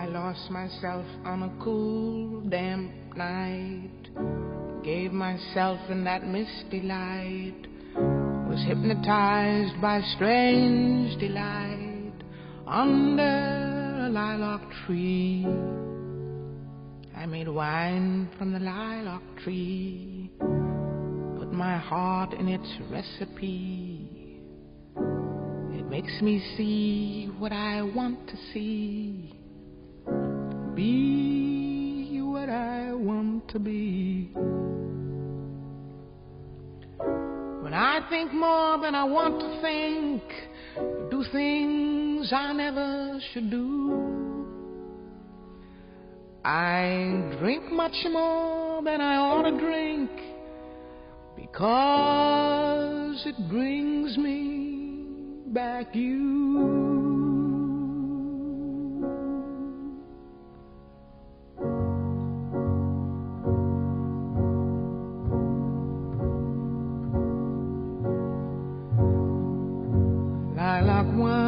I lost myself on a cool, damp night. Gave myself in that misty light. Was hypnotized by strange delight under a lilac tree. I made wine from the lilac tree, put my heart in its recipe. It makes me see what I want to see, be what I want to be. When I think more than I want to think, do things I never should do. I drink much more than I ought to drink, because it brings me back you. Lilac wine